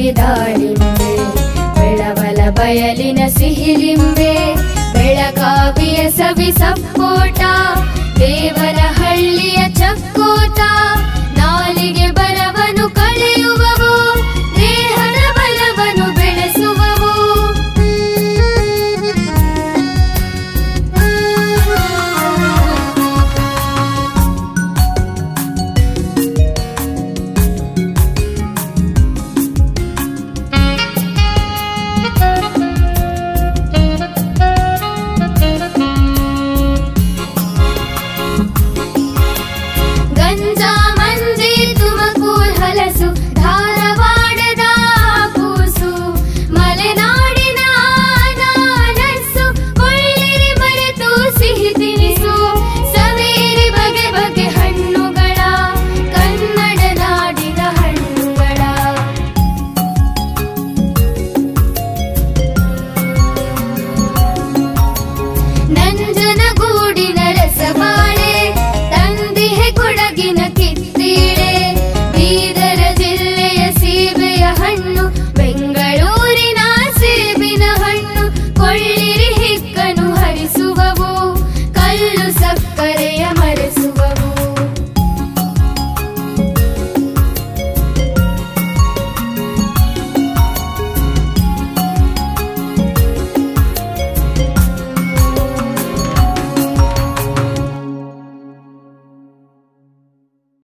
ಸಿಹಿ ದಾಳಿಂಬೆ, ಬೆಳವಲ ಬಯಲಿನ ಸಿಹಿಲಿಂಬೆ, ಬೆಳಗಾವಿಯ ಸವಿ ಸಪ್ಪೋಟ, ದೇವನಹಳ್ಳಿಯ ಚಕ್ಕೋತ, ನಾಲಿಗೆ ಬರವನು ಕಳೆಯುವವು, ದೇಹದ ಬಲವನ್ನು ಬೆಳೆಸುವವು. ಧಾರವಾಡದ ಕೂಸು, ಮಲೆನಾಡಿನ ಅನಾನಸ್ಸು, ಕೊಳ್ಳಿರಿ ಮರೆತು ಸಿಹಿ ತಿನಿಸು, ಸವೇರಿ ಬಗೆ ಬಗೆ ಹಣ್ಣುಗಳ, ಕನ್ನಡ ನಾಡಿನ ಹಣ್ಣುಗಳ. ನಂಜನಗೂಡಿನ ರಸಬಾ